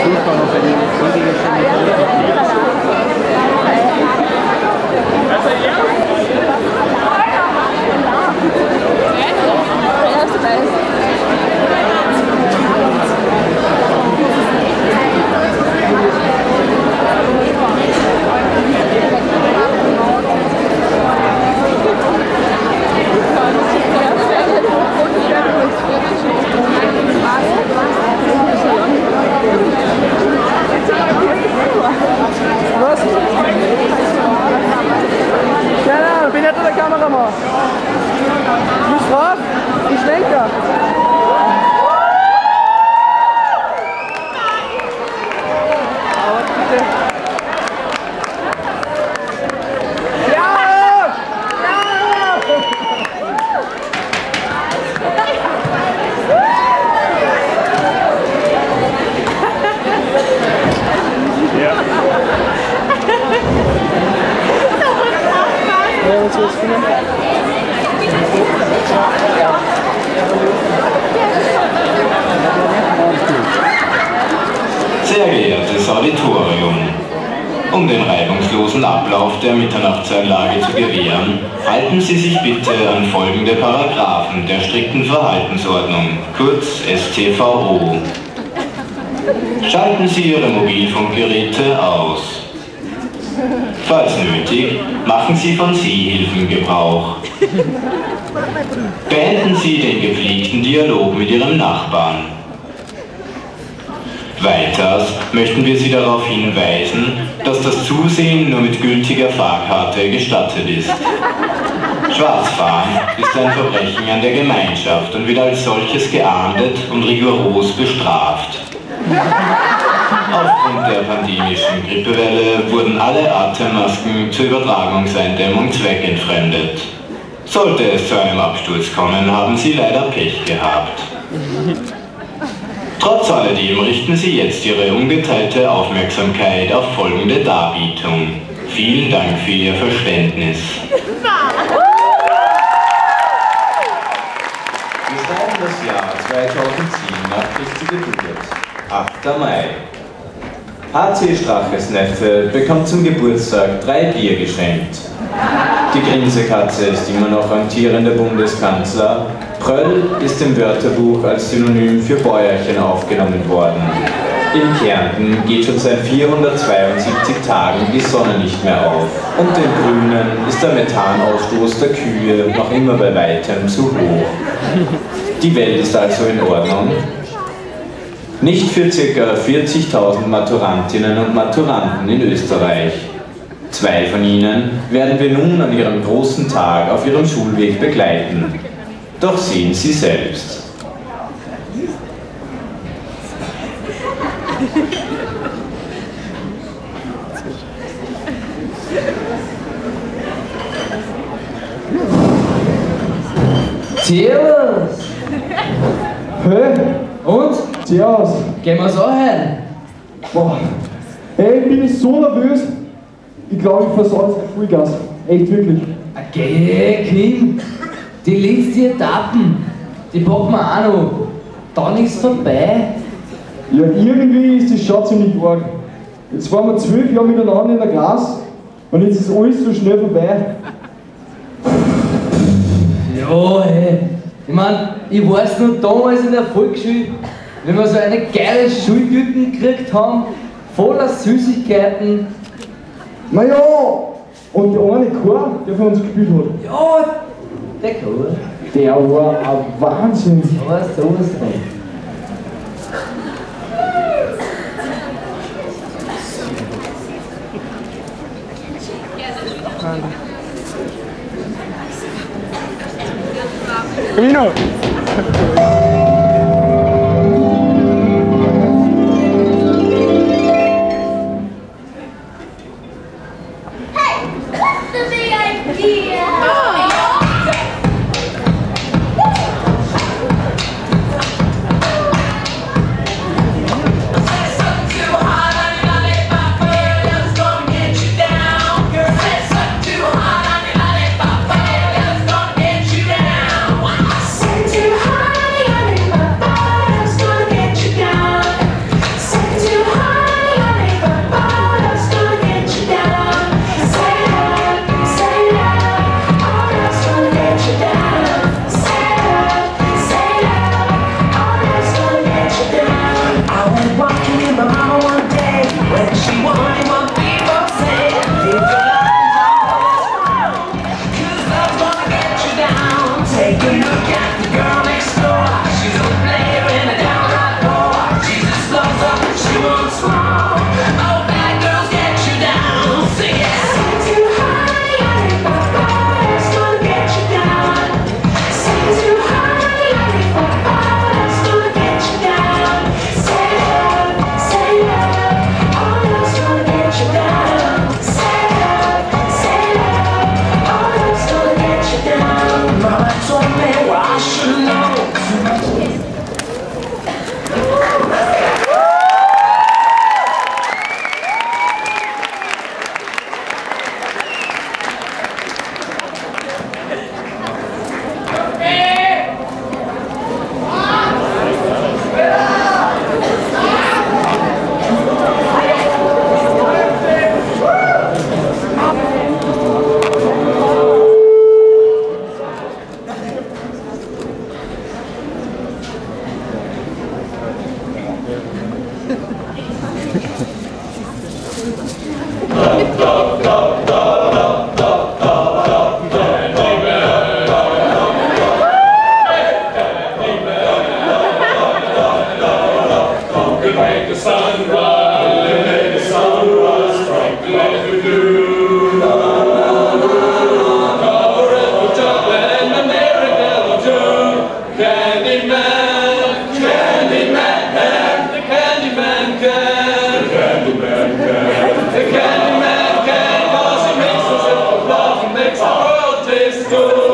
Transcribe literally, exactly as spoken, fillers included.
Sehr geehrtes Auditorium, um den reibungslosen Ablauf der Mitternachtseinlage zu gewähren, halten Sie sich bitte an folgende Paragraphen der strikten Verhaltensordnung, kurz S T V O. Schalten Sie Ihre Mobilfunkgeräte aus. Falls nötig, machen Sie von Sehhilfen Gebrauch. Beenden Sie den gepflegten Dialog mit Ihrem Nachbarn. Weiters möchten wir Sie darauf hinweisen, dass das Zusehen nur mit gültiger Fahrkarte gestattet ist. Schwarzfahren ist ein Verbrechen an der Gemeinschaft und wird als solches geahndet und rigoros bestraft. Aufgrund der pandemischen Grippewelle wurden alle Atemmasken zur Übertragungseindämmung zweckentfremdet. Sollte es zu einem Absturz kommen, haben Sie leider Pech gehabt. Trotz alledem richten Sie jetzt Ihre ungeteilte Aufmerksamkeit auf folgende Darbietung. Vielen Dank für Ihr Verständnis. Wir schreiben das Jahr zweitausendsieben nach Christi Geburt. achter Mai. H C Straches Neffe bekommt zum Geburtstag drei Bier geschenkt. Die Grinsekatze ist immer noch amtierender Bundeskanzler. Pröll ist im Wörterbuch als Synonym für Bäuerchen aufgenommen worden. In Kärnten geht schon seit vierhundertzweiundsiebzig Tagen die Sonne nicht mehr auf. Und den Grünen ist der Methanausstoß der Kühe noch immer bei weitem zu hoch. Die Welt ist also in Ordnung. Nicht für ca. vierzigtausend Maturantinnen und Maturanten in Österreich. Zwei von ihnen werden wir nun an ihrem großen Tag auf ihrem Schulweg begleiten. Doch sehen Sie selbst. Servus! Hey, Und? servus. Gehen wir's anhören? Boah, hey, ich bin so nervös. Ich glaube, ich versau jetzt Vollgas. Echt, wirklich. Okay, Kim, die letzten Etappen, die packen wir auch noch. Dann ist vorbei. Ja, irgendwie ist das schon ziemlich arg. Jetzt waren wir zwölf Jahre miteinander in der Klasse und jetzt ist alles so schnell vorbei. Ja, hey. Ich mein, ich weiß noch damals in der Volksschule, wenn wir so eine geile Schultüten gekriegt haben, voller Süßigkeiten. Naja, und der eine Chor, der für uns gespielt hat, Ja, der Chor. der war ein Wahnsinn. Aber sowas nicht. Camino! Too high on sunrise, sunrise, strike like we do. Candyman, Candyman can, the Candyman can, the Candyman can, the Candyman can, 'cause he makes us love and makes our world taste good.